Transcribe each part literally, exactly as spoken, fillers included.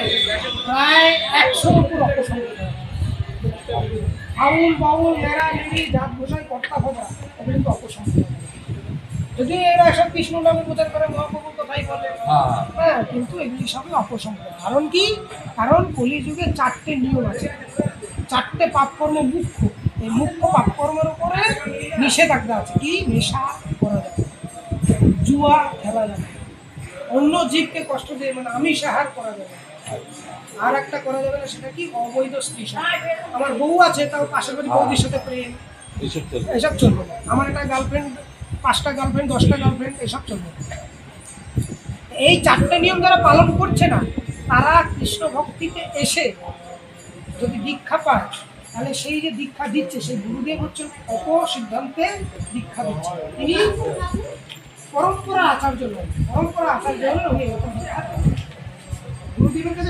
প্রায় একশোর উপর অপসম্প্রদায়। আউল বাউল মেরা মেরি জাত গোসাই কর্তা ভজা এটা কিন্তু অপসম্প্রদায়। যদি এরা সব কৃষ্ণ নামে প্রচার করে মহাপ্রভুর কথাই বলে, হ্যাঁ, কিন্তু এগুলি সবই অপসম্প্রদায়। কারণ কি? কারণ কলিযুগে চারটে নিয়ম আছে, চারটে পাপকর্ম মুখ্য। এই মুখ্য পাপকর্মের উপরে নিষেধাজ্ঞা আছে। কি? নেশা করা যাবে, জুয়া খেলা যাবে, অন্য জীবকে কষ্ট দিয়ে মানে আমিষ আহার করা যাবে, আর একটা করা যাবে না, সেটা কি? অবৈধ স্ত্রী সাথে। আমার বউ আছে, তাও পাশের বাড়ি বৌদির সাথে প্রেম, এসব চলবে না। আমার একটা গার্লফ্রেন্ড, পাঁচটা গার্লফ্রেন্ড, দশটা গার্লফ্রেন্ড, এসব চলবে না। এই চারটে নিয়ম যারা পালন করছে না, তারা কৃষ্ণ ভক্তিতে এসে যদি দীক্ষা পায়, তাহলে সেই যে দীক্ষা দিচ্ছে সেই গুরুদেব হচ্ছেন অপসিদ্ধান্তে দীক্ষা দিচ্ছে। তিনি পরম্পরা আচার্য নয়, পরম্পরা আচার্য হলে উনি এরকম গুরুদেবের কাছে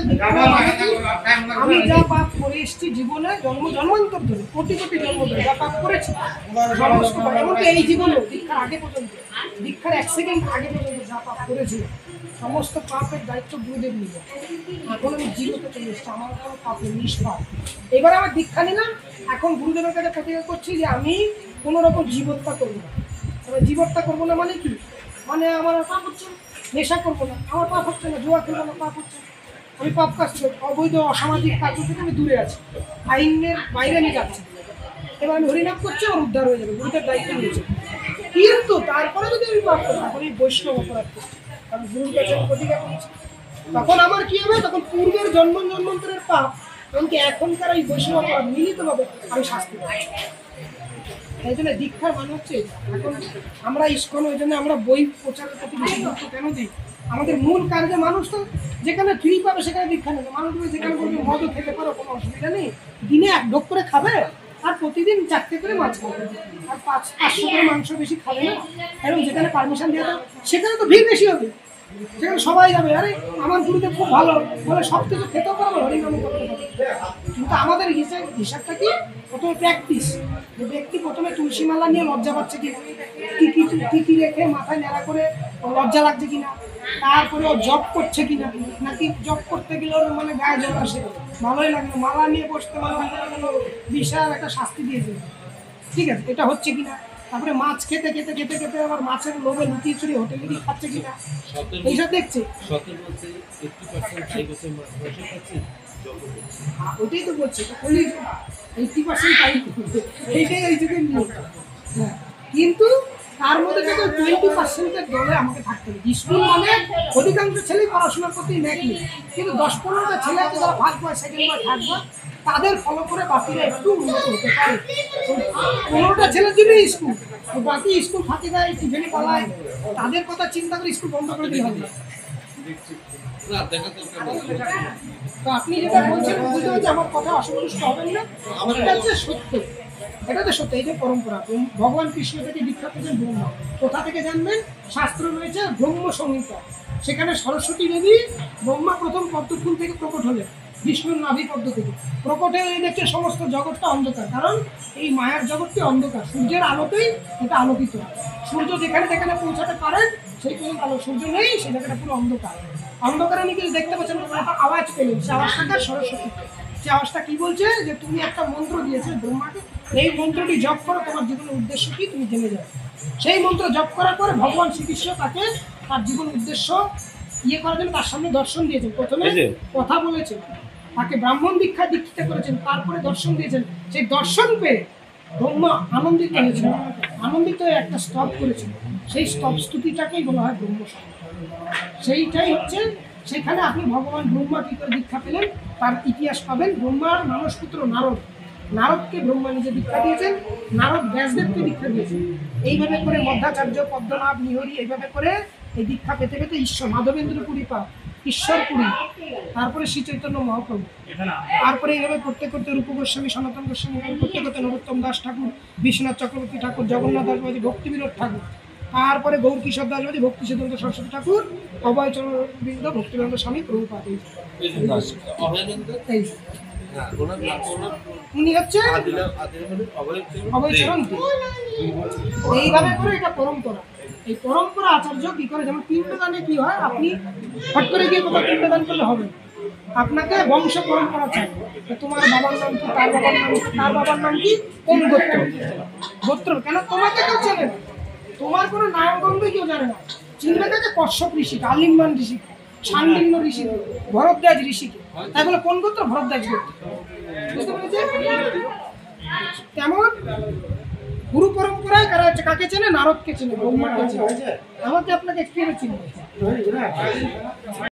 আমি যা পাপ করে এসেছি জীবনে, জন্ম জন্মান্তর ধরে, কোটি কোটি জন্ম ধরে যা পাপ করেছি, সমস্ত এমনকি এই জীবনে দীক্ষার আগে পর্যন্ত, দীক্ষার এক সেকেন্ড আগে পর্যন্ত যা পাপ করেছি, সমস্ত পাপের দায়িত্ব গুরুদেব নিয়ে। এখন আমি জীবতে চলে এসেছি, আমার কোনো পাপের নিষ্পাপ। এবার আমার দীক্ষা নিলাম, এখন গুরুদেবের কাছে প্রতিজ্ঞা করছি যে আমি কোনো রকম জীবহত্যা করবো না। তবে জীবহত্যা করবো না মানে কি? মানে আমার পাপ হচ্ছে, নেশা করবো না, আমার পাপ হচ্ছে না, জুয়া খেলবো না, পাপ হচ্ছে, আমি পাপ কাজ করি, অবৈধ অসামাজিক কাজ থেকে আমি দূরে আছি, আইনের বাইরে আমি যাচ্ছি। এবার আমি হরিনাম করছি, ওর উদ্ধার হয়ে যাবে, গুরুদের দায়িত্ব নিয়েছে। কিন্তু তারপরে যদি আমি পাপ করি, তখন এই বৈষ্ণব অপরাধ করছি, কারণ গুরুর কাছে আমি প্রতিজ্ঞা করেছি। তখন আমার কি হবে? তখন পূর্বের জন্ম জন্মান্তরের পাপ এমনকি এখনকার এই বৈষ্ণব অপরাধ মিলিতভাবে আমি শাস্তি পাই। এই জন্য দীক্ষার মানে হচ্ছে, এখন আমরা ইস্কন, ওই জন্য আমরা বই প্রচারের প্রতি বেশি গুরুত্ব কেন দিই? আমাদের মূল কার্যে মানুষ তো যেখানে ফ্রি পাবে সেখানে দীক্ষা নেবে। মানুষ যেখানে বলবে মদও খেতে পারো, কোনো অসুবিধা নেই, দিনে এক ঢোক করে খাবে আর প্রতিদিন চারটে করে মাছ খাবে, আর পাঁচ পাঁচশো করে মাংস বেশি খাবে না, এবং যেখানে পারমিশন দিয়ে দাও সেখানে তো ভিড় বেশি হবে, সেখানে সবাই যাবে। আরে আমার গুরুদেব খুব ভালো বলে সব কিছু খেতেও পারবো, হরিনাম করতে পারবো। কিন্তু আমাদের হিসাব হিসাবটা কি? প্রথমে প্র্যাকটিস, যে ব্যক্তি প্রথমে তুলসী মালা নিয়ে লজ্জা পাচ্ছে কিনা, টিকি টিকি রেখে মাথায় নেড়া করে লজ্জা লাগছে কিনা, তারপরে ও জব করছে কিনা, নাকি জব করতে গেলে ওর মানে গায়ে জল আসে, ভালোই লাগে না, মালা নিয়ে বসতে মালা বিশাল একটা শাস্তি দিয়েছে, ঠিক আছে, এটা হচ্ছে কিনা। তারপরে মাছ খেতে খেতে খেতে খেতে আবার মাছের লোভে লুকিয়ে চুরি হোটেলে গিয়ে খাচ্ছে কিনা, এইসব দেখছে। ওইটাই তো বলছে, এইটি পার্সেন্ট টাইম এইটাই এই যুগের নিয়ম। হ্যাঁ, কিন্তু তার মধ্যে থেকে টোয়েন্টি পার্সেন্টের দলে আমাকে থাকতে হবে। স্কুল মানে অধিকাংশ ছেলেই পড়াশোনার প্রতি ন্যাক নেই, কিন্তু দশ পনেরোটা ছেলে আছে যারা first boy, second boy, third boy, তাদের ফলো করে বাকিরা একটু উন্নত হতে পারে। পনেরোটা ছেলের জন্য স্কুল, বাকি স্কুল ফাঁকি দেয়, টিফিনে পালায়, তাদের কথা চিন্তা করে স্কুল বন্ধ করে দিলে হবে। তো আপনি যেটা বলছেন বুঝতে পারছি, আমার কথা অসন্তুষ্ট হবেন না, এটা হচ্ছে সত্য, এটা তো সত্য। এই যে পরম্পরা, ভগবান কৃষ্ণ থেকে দীক্ষা পেয়েছেন ব্রহ্মা, কোথা থেকে জানবেন? শাস্ত্র রয়েছে ব্রহ্ম সংহিতা, সেখানে সরস্বতী দেবী ব্রহ্মা প্রথম পদ্মফুল থেকে প্রকট হলেন, বিষ্ণুর নাভি পদ্ম থেকে প্রকট হয়ে দেখছে সমস্ত জগৎটা অন্ধকার, কারণ এই মায়ার জগৎটি অন্ধকার, সূর্যের আলোতেই এটা আলোকিত। সূর্য যেখানে যেখানে পৌঁছাতে পারেন সেই পর্যন্ত আলো, সূর্য নেই সেই জায়গাটা পুরো অন্ধকার। অন্ধকারে আমি কিছু দেখতে পাচ্ছেন, একটা আওয়াজ পেলেন, সে আওয়াজটাকে সরস্বতী, সে আওয়াজটা কি বলছে? যে তুমি একটা মন্ত্র দিয়েছে ব্রহ্মাকে, এই মন্ত্রটি জপ করো, তোমার জীবনের উদ্দেশ্য কি তুমি জেনে যাও। সেই মন্ত্র জপ করার পরে ভগবান শ্রীকৃষ্ণ তাকে তার জীবন উদ্দেশ্য ইয়ে করার জন্য তার সামনে দর্শন দিয়েছেন। প্রথমে কথা বলেছেন, তাকে ব্রাহ্মণ দীক্ষা দীক্ষিত করেছেন, তারপরে দর্শন দিয়েছেন। সেই দর্শন পেয়ে ব্রহ্মা আনন্দিত হয়েছিল, আনন্দিত হয়ে একটা স্তব করেছিল, সেই স্তব স্তুতিটাকেই বলা হয় ব্রহ্ম সংহিতা। সেইটাই হচ্ছে, সেখানে আপনি ভগবান ব্রহ্মা কী করে দীক্ষা পেলেন তার ইতিহাস পাবেন। ব্রহ্মার মানসপুত্র নারদ, নারদকে ব্রহ্মা নিজে দীক্ষা দিয়েছেন, নারদ ব্যাসদেবকে দীক্ষা দিয়েছেন। এইভাবে করে মধ্যাচার্য, পদ্মনাভ, নিহরি, এইভাবে করে এই দীক্ষা পেতে পেতে ঈশ্বর মাধবেন্দ্র পুরী পা, ঈশ্বর পুরী, তারপরে শ্রী চৈতন্য মহাপ্রভু, তারপরে এইভাবে করতে করতে রূপ গোস্বামী, সনাতন গোস্বামী, করতে করতে নরোত্তম দাস ঠাকুর, বিশ্বনাথ চক্রবর্তী ঠাকুর, জগন্নাথ দাস বাজি, ভক্তিবিনোদ ঠাকুর, তারপরে গৌর কিশোর দাস বাজি, ভক্তি সিদ্ধান্ত সরস্বতী ঠাকুর, অভয়চরণবৃন্দ, ভক্তিবেদান্ত স্বামী, প্রভুপাদ। উনি হচ্ছে অভয়চরণ। এইভাবে করে এটা পরম্পরা। এই পরম্পরা আচার্য কি করে, যেমন পিণ্ডদানে কি হয়, আপনি হট করে গিয়ে কোথাও পিণ্ডদান করলে হবে, আপনাকে বংশ পরম্পরা চাই, তোমার বাবার নাম কি, তার বাবার নাম কি, তার বাবার নাম কি, কোন গোত্র গোত্র কেন তোমাকে কেউ চেনে না, তোমার কোনো নাম গন্ধই কেউ জানে না। চিনবে থেকে কশ্যপ ঋষিকে, আলিম্বান ঋষিকে, সান্ডিল্য ঋষিকে, ভরদ্বাজ ঋষিকে, তাই বলে কোন গোত্র, ভরদ্বাজ গোত্র। বুঝতে পেরেছে? তেমন গুরু পরম্পরায় কারা আছে, কাকে চেনে, নারদকে চেনে, ব্রহ্মাকে চেনে, আমাকে আপনাকে কিভাবে চিনবে।